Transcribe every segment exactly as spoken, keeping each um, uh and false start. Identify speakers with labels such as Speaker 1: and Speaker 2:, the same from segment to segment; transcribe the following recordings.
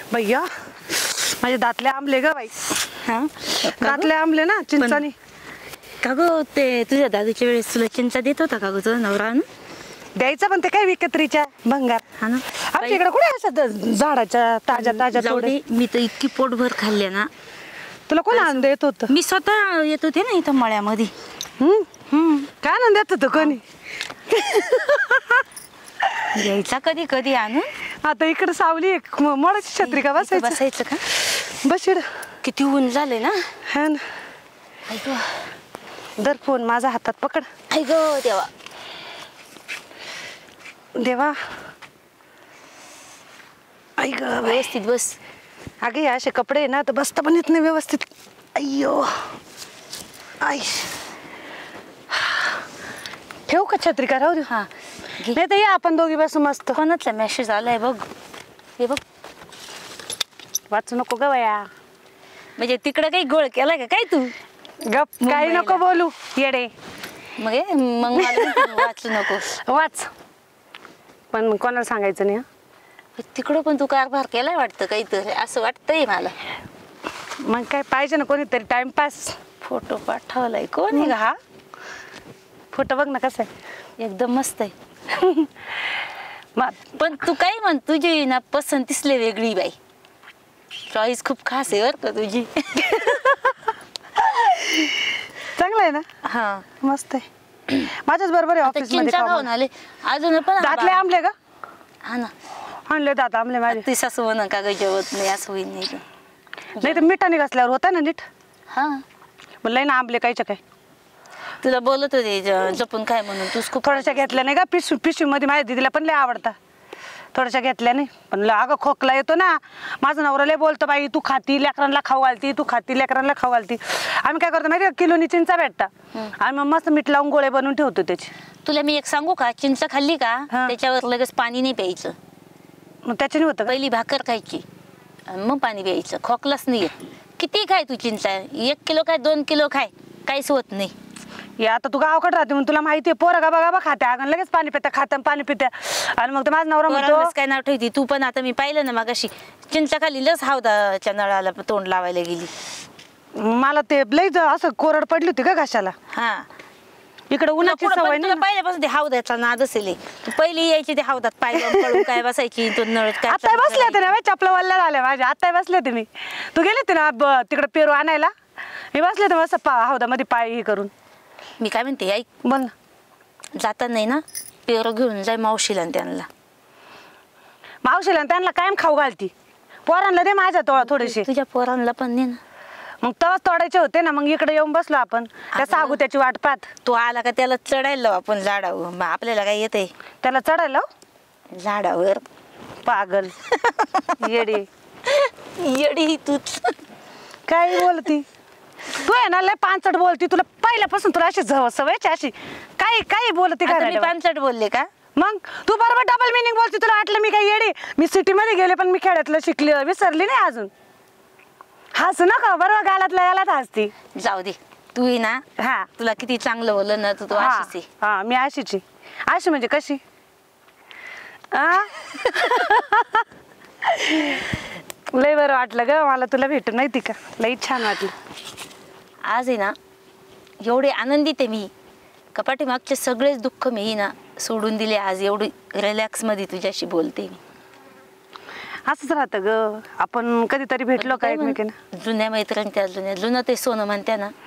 Speaker 1: भैया माझे दातले आंबले ग बाई.
Speaker 2: हा
Speaker 1: दातले आंबले ना चिंचानी.
Speaker 2: का ग ते तुझ्या दादूच्या वेळेस तुला चिंचा देत होता का ग तुझा नवरा?
Speaker 1: द्यायचं पण ते काय विकत्रीच्या भंगार.
Speaker 2: हा ना
Speaker 1: आमच्या इकडे कुठे असं झाडाच्या ताज्या ताज्या तोडे.
Speaker 2: मी तर इतकी पोटभर खाल्ले ना.
Speaker 1: तुला कोण आनंद येत होत?
Speaker 2: मी स्वतः येत होते ना इथं मळ्यामध्ये.
Speaker 1: हम्म हम्म काय आनंद येत होतं कोणी?
Speaker 2: यायचा कधी कधी आणून.
Speaker 1: आता इकडे सावली एक मोडाची छत्री का बसायचं
Speaker 2: बसायचं का?
Speaker 1: बस इकडं.
Speaker 2: किती ऊन झाले ना.
Speaker 1: हा ना.
Speaker 2: ऐक
Speaker 1: दर फोन माझ्या हातात पकड.
Speaker 2: ऐक देवा
Speaker 1: देवा ऐक
Speaker 2: व्यवस्थित बस.
Speaker 1: अगे हे असे कपडे आहे ना तर बसता पण येत नाही व्यवस्थित. अय्यो आई ठेवू का छत्री का? राहू दे.
Speaker 2: हा
Speaker 1: नाही तर या आपण दोघी बसू मस्त.
Speaker 2: कोणाचा मेसेज आलाय बघ. हे बघ
Speaker 1: वाचू नको ग वया.
Speaker 2: म्हणजे तिकडे काही गोळ केलाय का काय तू?
Speaker 1: गप काही नको बोलू येडे.
Speaker 2: मग हे मग मला वाचू नको.
Speaker 1: वाच पण कोणाला सांगायचं नाही.
Speaker 2: तिकडं पण तू कारभार केलाय वाटतं काहीतरी असं वाटतंय मला.
Speaker 1: मग काय पाहिजे ना कोणीतरी टाइमपास.
Speaker 2: फोटो पाठवलाय कोण आहे का हा?
Speaker 1: फोटो बघ ना कसा आहे.
Speaker 2: एकदम मस्त आहे. पण तू काय म्हण तुझी ना पसंतीसले वेगळी बाई. चॉईस खूप खास आहे बरं का तुझी.
Speaker 1: चांगलं आहे ना.
Speaker 2: हा
Speaker 1: मस्त आहे. माझ्याच बरोबर आहे ऑफिस मध्ये
Speaker 2: खाऊन आले अजून पण
Speaker 1: दातले आंबले का?
Speaker 2: हा ना
Speaker 1: आणले दात आंबले माझे.
Speaker 2: ती सासू म्हणा का ग जेवत नाही असं होईल नाही.
Speaker 1: नाही तर मिठाने घासल्यावर होता ना नीट.
Speaker 2: हा
Speaker 1: म्हणलंय ना आंबले कायच्या काय.
Speaker 2: तुला बोलत होते जपून काय म्हणून तूच खूप
Speaker 1: थोड्याशा घेतल्या नाही का पिशवी पिशवी मध्ये माझ्या दिदीला पण लय आवडता. थोड्याशा घेतल्या नाही पण अगं खोकला येतो ना. माझं नवरा लय बोलतो बाई तू खाती लेकरांना खाऊ घालती तू खाती लेकरांना खाऊ घालती. आम्ही काय करतो माहिती किलोनी चिंचा भेटता आम्ही मग मस्त मीठ लावून गोळे बनवून ठेवतो त्याची.
Speaker 2: तुला मी एक सांगू का? चिंच खाल्ली का त्याच्यावर लगेच पाणी नाही प्यायचं.
Speaker 1: मग त्याच्याने होतं
Speaker 2: पहिली भाकर खायची मग पाणी प्यायचं. खोकलाच नाही. किती खाय तू चिंचा एक किलो खाय दोन किलो खाय काहीच होत नाही.
Speaker 1: या आता तू गावाकडे राहते म्हणून तुला माहिती आहे पोरं गाबा गाबा खाते अगं लगेच पाणी पित्या खातं पाणी पित्या. आणि मग ते माझा नवरा म्हणतो
Speaker 2: काय नाव ठेवती तू पण. आता मी पाहिलं ना मगाशी चिंचा खाली लस हौदाच्या नळाला तोंड लावायला गेली.
Speaker 1: मला ते लई असं कोरड पडली होती का घशाला.
Speaker 2: हा
Speaker 1: इकडे उन्हाची सवय नाही.
Speaker 2: पहिल्यापासून ते हौदाचा नाद असेल. पहिली यायची ते हौदात पाय पडून काय बसायची तो नळ काय.
Speaker 1: आता बसले होते ना चपला वल्ल्या झाल्या माझ्या. आता बसले होते मी. तू गेले होते ना तिकडे पेरू आणायला मी बसले होते मस्त पा हौदामध्ये पाय हे करून.
Speaker 2: मी काय म्हणते ऐक
Speaker 1: बोल ना.
Speaker 2: जाता नाही ना पेरू घेऊन जाय मावशीला त्यांना.
Speaker 1: मावशीला त्यांना कायम खाऊ घालती. पोरांना दे माझ्या तोळा थोडीशी.
Speaker 2: तुझ्या पोरांना पण नाही ना.
Speaker 1: मग तवाच तोडायचे होते ना. मग इकडे येऊन बसलो आपण त्या सागू त्याची वाट पाहत.
Speaker 2: तो आला का त्याला चढायला आपण झाडावर. आपल्याला काय येते
Speaker 1: त्याला चढायला
Speaker 2: झाडावर.
Speaker 1: पागल येडी
Speaker 2: येडी तूच
Speaker 1: काय बोलती. तू आहे ना लय पांचट बोलती. तुला पहिल्यापासून तुला अशी सवयची अशी काही काही बोलती का?
Speaker 2: पांचट बोलले का?
Speaker 1: मग तू बरोबर डबल मिनिंग बोलती. तुला वाटलं मी काही येडी. मी सिटी मध्ये गेले पण मी खेड्यातलं शिकली विसरली नाही अजून. हसू नका बरोबर गालातल्या गालात हसती.
Speaker 2: जाऊ दे तू ही ना.
Speaker 1: हा
Speaker 2: तुला किती चांगलं बोललं ना तू अशीच आहे.
Speaker 1: हा मी अशीच आहे. अशी म्हणजे कशी लय बरं वाटलं ग मला तुला भेटून माहिती का. लई छान वाटलं.
Speaker 2: आज आहे ना एवढे आनंदित आहे मी. कपाटी मागचे सगळेच दुःख मी ना सोडून दिले. आज एवढी रिलॅक्स मध्ये तुझ्याशी बोलते मी.
Speaker 1: असंच राहतं ग. आपण कधीतरी भेटलो का एकमेकींना.
Speaker 2: जुन्या मैत्रिणी त्या जुन्या जुनं ते सोनं म्हणत्या ना.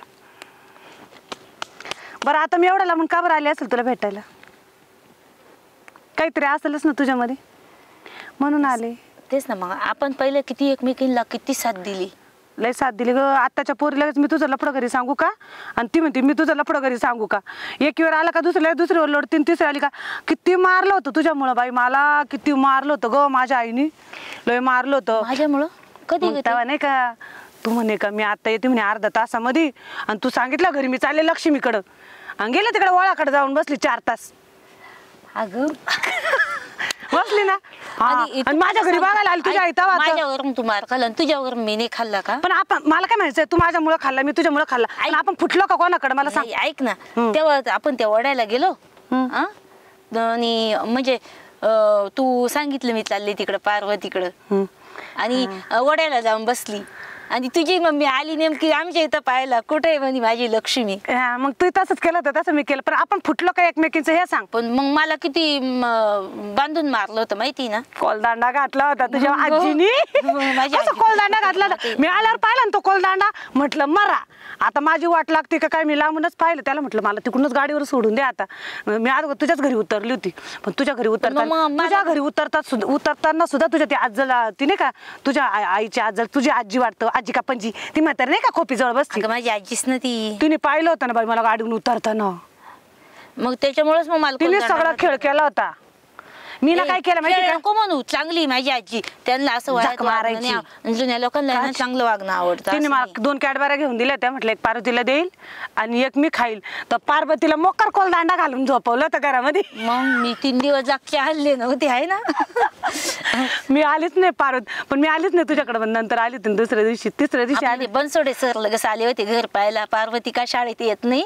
Speaker 1: बरं आता मी एवढ्याला मग का बरं आली असेल तुला भेटायला. काहीतरी असेलच ना तुझ्यामध्ये म्हणून आले.
Speaker 2: तेच ना मग आपण पहिले किती एकमेकींना किती साथ दिली.
Speaker 1: लय साथ दिली ग. आत्ताच्या पोरीलाच मी तुझं लफडं घरी सांगू का. आणि ती म्हणते मी तुझं लफडं घरी सांगू का. एक वेळ आला का दुसऱ्या दुसरीवर लोडतीन तिसरी आली का. किती मारलं होतं तुझ्यामुळं बाई. मला किती मारलं होतं ग माझ्या आईने. लय मारलं होतं
Speaker 2: माझ्यामुळं. कधी
Speaker 1: तेव्हा नाही का तू म्हणे का मी आता येते म्हणे अर्धा तासामध्ये. आणि तू सांगितलं घरी मी चालले लक्ष्मीकडं आणि गेले तिकडे वळाकडे जाऊन बसली चार तास.
Speaker 2: अगं
Speaker 1: बसली ना. आणि माझ्या घरी बघायला आली तुझ्या आई.
Speaker 2: माझ्यावरून तू मार खाल्ला तुझ्यावर मी नाही खाल्ला का.
Speaker 1: पण आपण मला काय म्हणायचंय तू माझ्यामुळे खाल्ला मी तुझ्यामुळे खाल्ला. आपण फुटलो का कोणाकडे मला सांग.
Speaker 2: ऐक ना तेव्हा आपण त्या वडायला गेलो आणि म्हणजे तू सांगितलं मी चालले तिकडं पार्वतीकडं आणि वड्याला जाऊन बसली आणि तुझी मम्मी आली नेमकी आमच्या इथं पाहायला कुठे म्हणे माझी लक्ष्मी.
Speaker 1: हा, मग तू तसंच केलं होतं तसं मी केलं, पण आपण फुटलो का एकमेकींचं हे सांग.
Speaker 2: पण मग मला किती म, बांधून मारलं होतं माहिती ना.
Speaker 1: कोलदांडा घातला होता तुझ्या आजीनी.
Speaker 2: माझ्या
Speaker 1: कोलदांडा घातला होता मी आल्यावर पाहिला ना तो कोलदांडा, म्हटलं मरा आता माझी वाट लागते का काय. मी लांबूनच पाहिलं त्याला, म्हटलं मला तिकडूनच गाडीवर सोडून दे आता. मी आज तुझ्याच घरी उतरली होती, पण तुझ्या घरी उतरताना तुझ्या घरी उतरतात उतरताना सुद्धा तुझ्या ती आजला ती नाही का तुझ्या आईची आजल तुझी आजी वाटतं आजी का पणजी ती म्हातारी नाही का खोपी जवळ बसती.
Speaker 2: माझी आजीच ना ती.
Speaker 1: तिने पाहिलं होतं ना बाई मला गाडीवरून उतरताना.
Speaker 2: मग त्याच्यामुळेच मग मला
Speaker 1: तिने सगळा खेळ केला होता. मी ना काय केलं माहिती
Speaker 2: नको म्हणू चांगली माझी आजी त्यांना असं
Speaker 1: मारायची
Speaker 2: जुन्या लोकांना चांगलं वागणं आवडतं.
Speaker 1: तिने मला दोन कॅडबऱ्या घेऊन दिल्या त्या, म्हटलं एक पार्वतीला देईल आणि एक मी खाईल. तर पार्वतीला मोकर कोलदांडा घालून झोपवलं होतं घरामध्ये.
Speaker 2: मग मी तीन दिवस जागचे हल्ले नव्हते आहे ना.
Speaker 1: मी आलीच नाही पार्वत, पण मी आलीच नाही तुझ्याकडे. पण नंतर आली होती दुसऱ्या दिवशी तिसऱ्या दिवशी आली.
Speaker 2: बनसोडे सर लगेच आले होते घर पाहायला. पार्वती का शाळेत येत नाही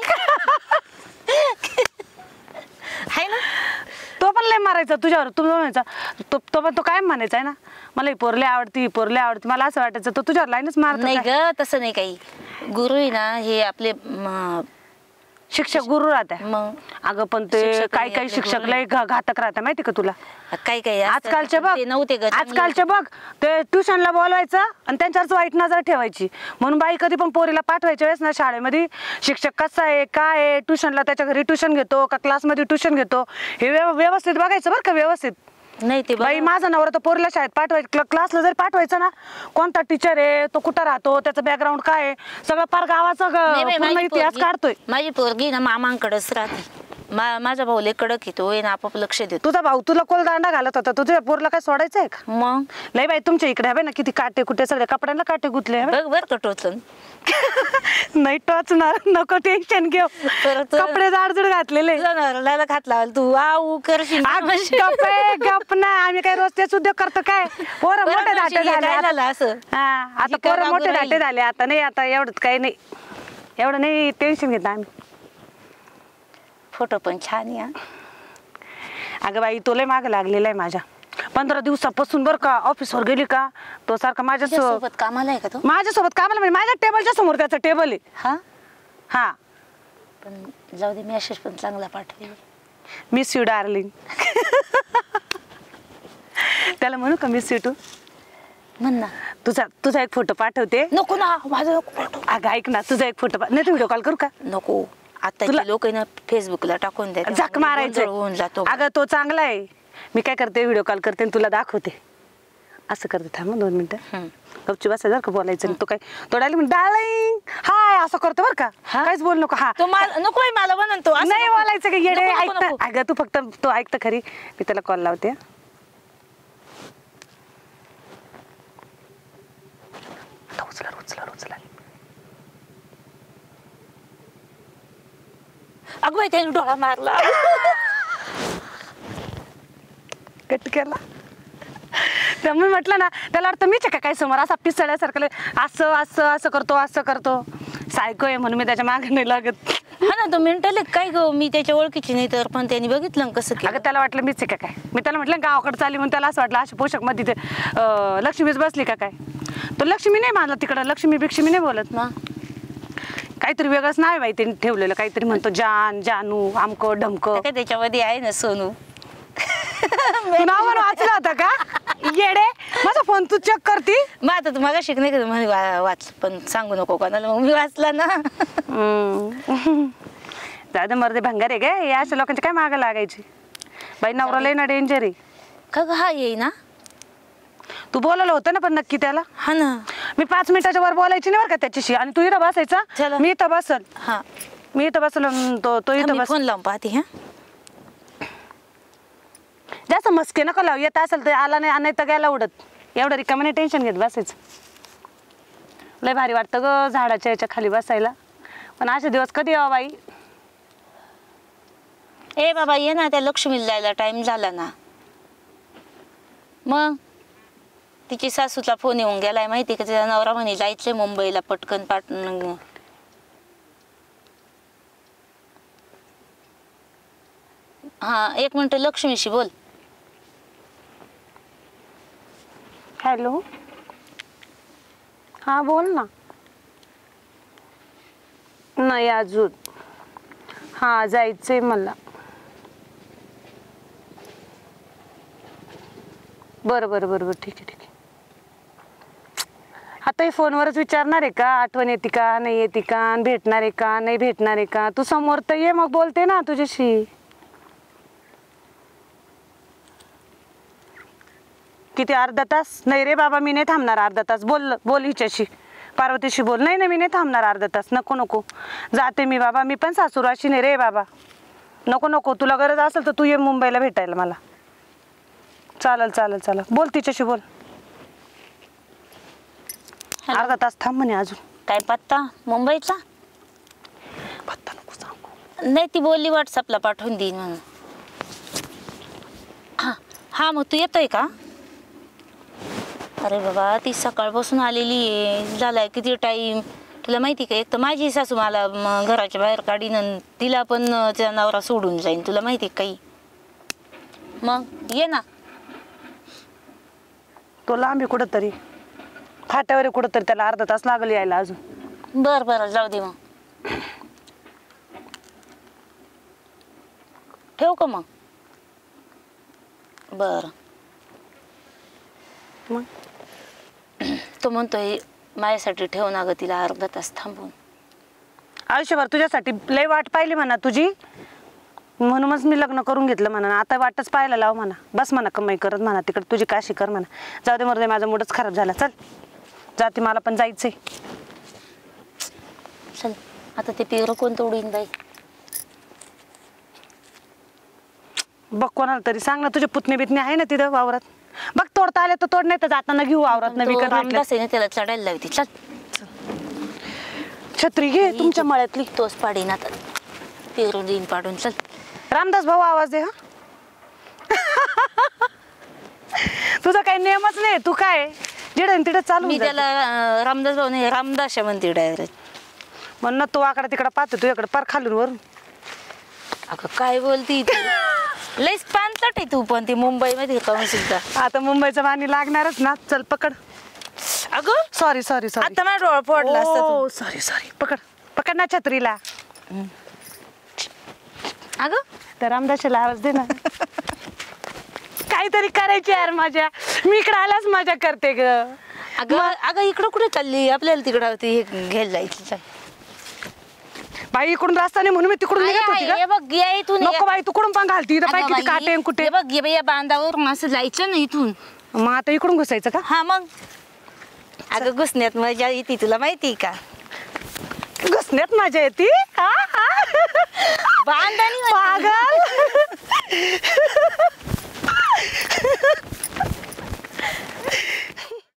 Speaker 2: आहे ना.
Speaker 1: तो पण लय मारायचा तुझ्यावर. तू म्हणायचा तो तो पण तो काय म्हणायचा आहे ना मला ही पोरले आवडती ही पोरले आवडती. मला असं वाटायचं तो तुझ्यावर लाईनच मारतो.
Speaker 2: नाही ग तसं नाही काही. गुरु आहे ना हे आपले
Speaker 1: शिक्षक गुरु राहते.
Speaker 2: मग
Speaker 1: अगं पण ते काही काही शिक्षक लय घातक राहते माहिती का तुला.
Speaker 2: काही काही
Speaker 1: आजकालचे बघ
Speaker 2: नव्हते ग
Speaker 1: आजकालचे बघ ते ट्युशनला बोलवायचं आणि त्यांच्यावरच वाईट नजर ठेवायची. म्हणून बाई कधी पण पोरीला पाठवायच्या वेळेस ना शाळेमध्ये शिक्षक कसा आहे काय आहे, ट्युशनला त्याच्या घरी ट्युशन घेतो का क्लासमध्ये ट्युशन घेतो हे व्यवस्थित बघायचं बरं का. व्यवस्थित
Speaker 2: नाही ते
Speaker 1: बाई माझा नवरा तर पोरीला शाळेत पाठवायचं क्लासला जरी पाठवायचं ना कोणता टीचर आहे तो कुठं राहतो त्याचं बॅकग्राऊंड काय आहे सगळं फार गावाचा इतिहास काढतोय.
Speaker 2: माझी पोरगी ना मामांकडेच राहते. माझा भाऊ लय कडक आहे तो ना आपाप लक्ष देतो.
Speaker 1: तुझा भाऊ तुला कोलदांडा घालत होता तुझ्या पोरला काय सोडायचं आहे का.
Speaker 2: मग
Speaker 1: लय बाई तुमच्या इकडे हवे ना किती काटे कुठे सगळे कपड्यांना काटे गुतले.
Speaker 2: बघ बर का टोचन
Speaker 1: नाही टोचणार नको टेन्शन घेऊ. कपडे जाडजूड घातलेले
Speaker 2: जनावराला घातला तू वाऊ करशील.
Speaker 1: गप ना आम्ही काय रोज तेच उद्योग करतो काय. पोरं मोठे दाटे झाले
Speaker 2: असं.
Speaker 1: हा आता पोरं मोठे दाटे झाले आता नाही आता एवढंच काही नाही एवढं नाही टेन्शन घेत आम्ही.
Speaker 2: फोटो पण छान या.
Speaker 1: अगं बाई तो लय मागे लागलेला आहे माझ्या पंधरा दिवसापासून बरं का. ऑफिसवर गेली का तो सारखा माझ्यासोबत
Speaker 2: कामाला आहे का तो.
Speaker 1: माझ्यासोबत कामाला म्हणजे माझ्या टेबलच्या समोर त्याचा टेबल आहे.
Speaker 2: हा
Speaker 1: हा
Speaker 2: पण जाऊ दे मेसेज पण चांगला पाठवेल.
Speaker 1: Miss you darling. त्याला म्हणू का मिस यू टू
Speaker 2: म्हण ना.
Speaker 1: तुझा तुझा एक फोटो पाठवते.
Speaker 2: नको ना माझा फोटो.
Speaker 1: अगं ऐक ना तुझा एक फोटो नाही व्हिडिओ कॉल करू का.
Speaker 2: नको आता लोक ना फेसबुकला टाकून द्या
Speaker 1: झक मारायचं जातो. अगं तो चांगला आहे. मी काय करते व्हिडिओ कॉल करते तुला दाखवते. असं करते थांब दोन मिनिटं गपची बसा जर का बोलायचं. तो काय तो डायरेक्ट डार्लिंग हाय असं करतो बरं का. काहीच बोल नको. हा
Speaker 2: तो नको मला म्हणून तो
Speaker 1: नाही बोलायचं का येडे. ऐकतं अगं तू फक्त तो ऐकतं खरी. मी त्याला कॉल लावते. उचला उचला उचला.
Speaker 2: अगं बाई त्याने डोळा मारला.
Speaker 1: कट केला. त्यामुळे म्हटलं ना त्याला वाटतं मीच का काय समोर असा पिसळ्यासारखं असं असं असं करतो असं करतो. सायको आहे म्हणून मी त्याच्या मागे नाही लागत.
Speaker 2: हा ना तो मेंटल काय ग. मी त्याच्या ओळखीची नाही तर पण त्यांनी बघितलं कसं केलं.
Speaker 1: अगं त्याला वाटलं मीच आहे का काय. मी त्याला म्हटलं गावाकडे चालली म्हणून त्याला असं वाटलं अशा पोषक मध्ये लक्ष्मीच बसली का काय. तो लक्ष्मी नाही मानला तिकडं. लक्ष्मी बिक्ष्मी नाही बोलत ना. काहीतरी वेगळंच नाव आहे बाई त्यांनी ठेवलेलं. काहीतरी म्हणतो जान जानू आमक ढमक.
Speaker 2: त्याच्यामध्ये आहे ना सोनू.
Speaker 1: नाव वाचलं होतं का येडे. माझा फोन तू चेक करती.
Speaker 2: मग आता तू मला शिकणे का म्हणे वाच पण सांगू नको कोणाला. मग मी वाचला ना. दादा मर्दे भंगार आहे गे या अशा लोकांची काय मागं लागायची. बाई नवराला ना डेंजर आहे का ग. हा येई ना
Speaker 1: तू बोलवलं होतं ना पण नक्की त्याला.
Speaker 2: हा ना
Speaker 1: मी पाच मिनिटाच्या वर बोलायची नाही बरं का त्याच्याशी. आणि तू इथं बसायचा मी इथं बसल.
Speaker 2: हा
Speaker 1: मी इथं बसल तो तो इथं बस.
Speaker 2: फोन लावून पाहते. हा
Speaker 1: जास्त मस्के नको लाव. येत असेल तर आला नाही नाही तर गेला उडत. एवढं रिकामाने टेन्शन घेत बसायचं. लय भारी वाटतं ग झाडाच्या याच्या खाली बसायला. पण असे दिवस कधी यावं बाई.
Speaker 2: ए बाबा ये ना त्या लक्ष्मीला जायला टाइम झाला ना. मग तिची सासूचा फोन येऊन गेलाय माहिती का. तिचा नवरा म्हणे जायचंय मुंबईला पटकन पाठवून. हा एक मिनिट लक्ष्मीशी बोल.
Speaker 1: हॅलो, हा बोल ना. नाही अजून. हा जायचंय मला. बरं बरं बरं बरं ठीक आहे ठीक आहे. आता हे फोनवरच विचारणार आहे का आठवण येते का नाही येते का, भेटणार आहे का नाही भेटणार आहे का? तू समोर तर ये मग बोलते ना तुझ्याशी. किती अर्धा तास? नाही रे बाबा मी नाही थांबणार अर्धा तास. बोल बोल हिच्याशी, पार्वतीशी बोल. नाही नाही मी नाही थांबणार अर्धा तास. नको नको जाते मी बाबा. मी पण सासूराशी नाही रे बाबा. नको नको तुला गरज असेल तर तू ये मुंबईला भेटायला मला. चालेल चालेल चालेल बोल तिच्याशी बोल. अर्धा तास थांब म्हणे अजून.
Speaker 2: काय पत्ता मुंबईचा?
Speaker 1: पत्ता नको सांगू.
Speaker 2: नाही ती बोलली व्हॉट्सअपला पाठवून देईन म्हणून. हा हा मग तू येतोय का? अरे बाबा ती सकाळपासून आलेली आहे. झालाय किती टाईम तुला माहिती का? एक तर माझी सासू मला घराच्या बाहेर काढीन आणि तिला पण त्या नवरा सोडून जाईन. तुला माहिती काही? मग ये ना.
Speaker 1: तो लांब आहे कुठंतरी, फाट्यावर कुठंतरी. त्याला अर्धा तास लागल यायला अजून.
Speaker 2: बर बर जाऊ दे मग. ठेवू का मग? बर.
Speaker 1: मग
Speaker 2: तो म्हणतोय माझ्यासाठी ठेव ना ग तिला अर्धा तास थांबून.
Speaker 1: आयुष्यभर तुझ्यासाठी लय वाट पाहिली म्हणा तुझी, म्हणूनच मी लग्न करून घेतलं म्हणा. आता वाटच पाहायला लाव म्हणा. बस म्हणा कमाई करत म्हणा तिकडे तुझी काशी कर म्हणा. जाऊ दे मरू, माझा मूडच खराब झाला. चल जाते, मला पण जायचंय.
Speaker 2: चल आता ते पेरू कोण तोडीन बाई?
Speaker 1: बघ कोणाला तरी सांग ना. तुझे पुतणे बितणे आहे ना तिथं वावरात. बघ तोडता आले तर तोड, नाही तर जाताना घेऊ वावरात. नवी
Speaker 2: रामदास आहे ना त्याला चढायला लावती. चल
Speaker 1: छत्री घे तुमच्या मळ्यातली.
Speaker 2: तोच पाडीन आता पेरू देईन पाडून. चल
Speaker 1: रामदास भाऊ आवाज दे. हा तुझा काही नियमच नाही. तू काय जिडे तिकडे चालू.
Speaker 2: मी त्याला रामदास भाऊ नाही रामदास म्हणते डायरेक्ट.
Speaker 1: म्हणून तू आकडे तिकडे पाहतो, तुझ्याकडे पार खालून वरून.
Speaker 2: अगं काय बोलती तू? लईच पानचट आहे तू पण. ती मुंबईमध्ये काहून सुद्धा.
Speaker 1: आता मुंबईचं पाणी लागणारच ना. चल पकड.
Speaker 2: अगं
Speaker 1: सॉरी सॉरी सॉरी.
Speaker 2: आता माझा डोळा पडला असता तू.
Speaker 1: Sorry sorry. पकड पकड ना छत्रीला.
Speaker 2: अगं
Speaker 1: तर रामदासला आवाज दे ना. काहीतरी करायची यार मजा. मी इकडे आल्यास मजा करते ग.
Speaker 2: अगं अगं इकडं कुठे चालली? आपल्याला तिकडं होती घ्यायला जायची.
Speaker 1: बाई इकडून रस्ता नाही म्हणून मी तिकडून निघत होती
Speaker 2: हे बघ या इथून.
Speaker 1: नको बाई, तू कुठून पण घालती इथं. बाई किती काटे आहे कुठे.
Speaker 2: हे बघ ये बाई या बांधावर असं जायचं ना इथून.
Speaker 1: मग आता इकडून घुसायचं का?
Speaker 2: हा मग. अगं घुसण्यात मजा येते तुला माहिती का?
Speaker 1: घुसण्यात मजा येते.
Speaker 2: बांधानी
Speaker 1: पागल.